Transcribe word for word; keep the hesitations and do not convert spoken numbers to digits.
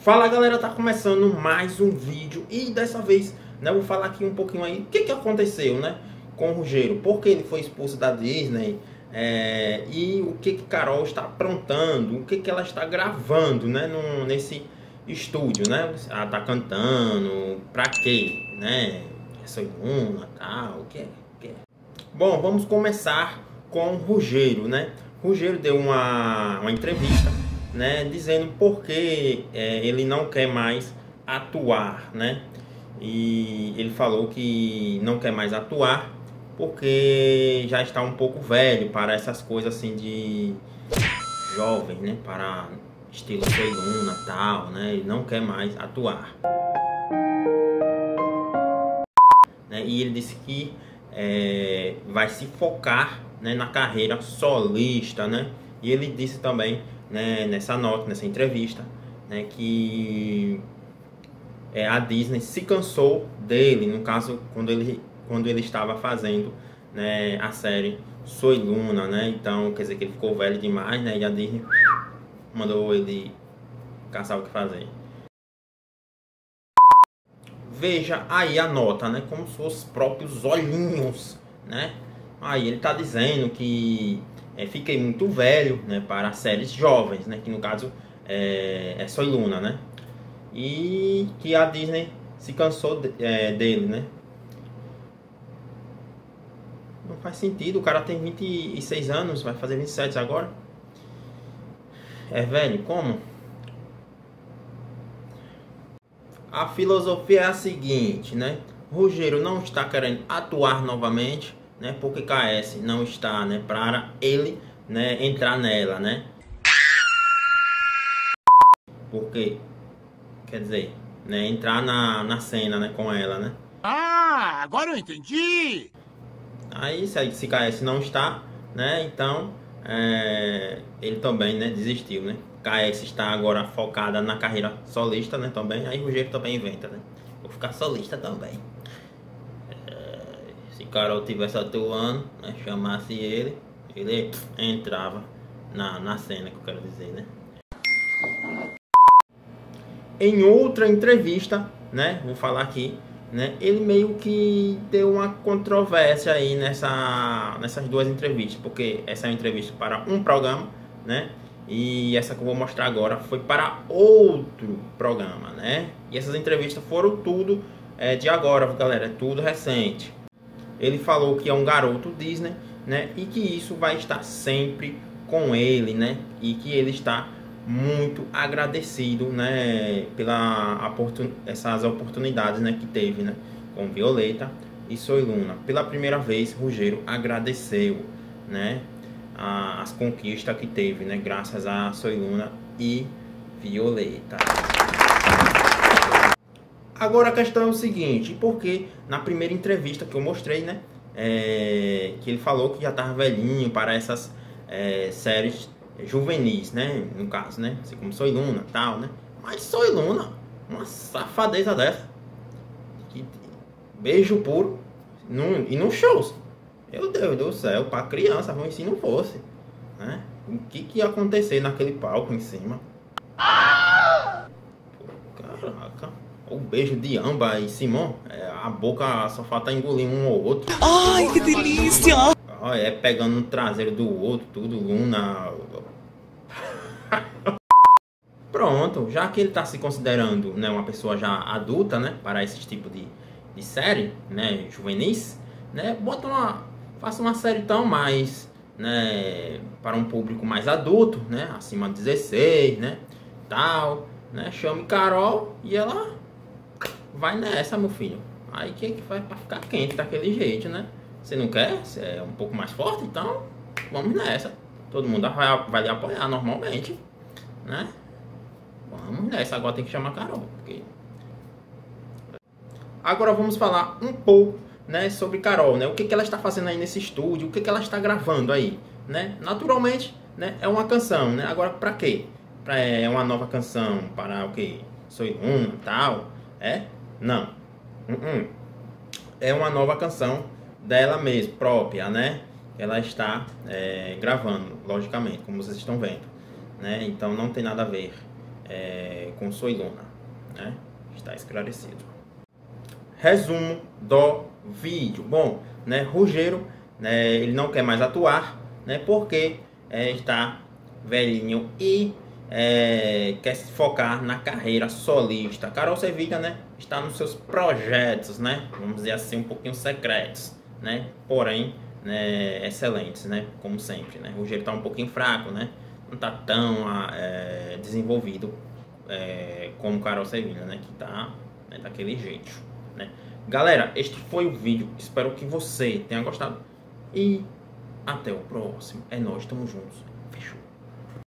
Fala galera, tá começando mais um vídeo e dessa vez, né, eu vou falar aqui um pouquinho aí o que que aconteceu, né, com o Rogério, por que ele foi expulso da Disney, é, e o que que Carol está aprontando, o que que ela está gravando, né, no, nesse estúdio, né, ela tá cantando, pra quê, né, essa Luna, tal, o que é, o que é. Bom, vamos começar com o Rogério, né, o Rogério deu uma, uma entrevista, né, dizendo por que é, ele não quer mais atuar, né? E ele falou que não quer mais atuar porque já está um pouco velho para essas coisas assim de jovem, né? Para estilo Soy Luna, tal, né? Ele não quer mais atuar, né? E ele disse que é, vai se focar, né, na carreira solista, né? E ele disse também, né, nessa nota, nessa entrevista, né, que é, a Disney se cansou dele, no caso, quando ele, quando ele estava fazendo, né, a série Soy Luna, né, então quer dizer que ele ficou velho demais, né, e a Disney mandou ele caçar o que fazer. Veja aí a nota, né, como se fossem os próprios olhinhos, né, aí ele está dizendo que É, fiquei muito velho, né, para séries jovens, né, que no caso é, é Soy Luna, né, e que a Disney se cansou de, é, dele, né. Não faz sentido, o cara tem vinte e seis anos, vai fazer vinte e sete agora. É velho, como? A filosofia é a seguinte, né, Rogério não está querendo atuar novamente, né, porque K S não está, né, para ele, né, entrar nela, né, porque quer dizer, né, entrar na, na cena, né, com ela, né. Ah, agora eu entendi. Aí se, se K S não está, né, então é, ele também, né, desistiu, né. K S está agora focada na carreira solista, né, também. Aí o Rogério também inventa, né, vou ficar solista também. Se Carol tivesse atuando, né, chamasse ele, ele entrava na, na cena, que eu quero dizer, né. Em outra entrevista, né, vou falar aqui, né, ele meio que deu uma controvérsia aí nessa, nessas duas entrevistas, porque essa é uma entrevista para um programa, né, e essa que eu vou mostrar agora foi para outro programa, né, e essas entrevistas foram tudo é, de agora, galera, é tudo recente. Ele falou que é um garoto Disney, né, e que isso vai estar sempre com ele, né, e que ele está muito agradecido, né, pela oportun essas oportunidades, né, que teve, né, com Violeta e Soy Luna. Pela primeira vez, Rogério agradeceu, né, a, as conquistas que teve, né, graças a Soy Luna e Violeta. Agora a questão é o seguinte, porque na primeira entrevista que eu mostrei, né, é, que ele falou que já estava velhinho para essas é, séries juvenis, né, no caso, né, assim como Soy Luna, tal, né, mas Soy Luna, uma safadeza dessa, que, beijo puro, num, e nos shows, meu Deus do céu, para criança, como se não fosse, né, o que que ia acontecer naquele palco em cima, caraca. O beijo de Amba e Simon, é, a boca só falta engolir um ou outro. Ai, que delícia! É pegando no traseiro do outro, tudo, Luna. Pronto, já que ele está se considerando, né, uma pessoa já adulta, né, para esse tipo de, de série, né, juvenis, né, bota uma, faça uma série tão mais, né, para um público mais adulto, né, acima de dezesseis, né, tal, né, chame Carol e ela vai nessa, meu filho. Aí que que vai pra ficar quente daquele jeito, né? Você não quer? Você é um pouco mais forte? Então, vamos nessa. Todo mundo vai, vai lhe apoiar normalmente, né? Vamos nessa. Agora tem que chamar a Carol. Porque... Agora vamos falar um pouco, né, sobre Carol, né? O que que ela está fazendo aí nesse estúdio? O que que ela está gravando aí, né? Naturalmente, né, é uma canção, né? Agora pra quê? Pra, é uma nova canção para o quê? Soy Luna e tal, é? Não, uh -uh. É uma nova canção dela mesma, própria, né? Ela está é, gravando, logicamente, como vocês estão vendo, né? Então não tem nada a ver é, com Soiluna, né? Está esclarecido. Resumo do vídeo. Bom, né, Rogério, né, ele não quer mais atuar, né, porque é, está velhinho e é, quer se focar na carreira solista. Carol Sevilha, né, está nos seus projetos, né, vamos dizer assim, um pouquinho secretos, né, porém, né, excelentes, né, como sempre, né. Rogério está um pouquinho fraco, né, não está tão é, desenvolvido é, como Carol Sevilha, né, que está, né, daquele jeito. Né? Galera, este foi o vídeo. Espero que você tenha gostado. E até o próximo. É nóis, tamo juntos.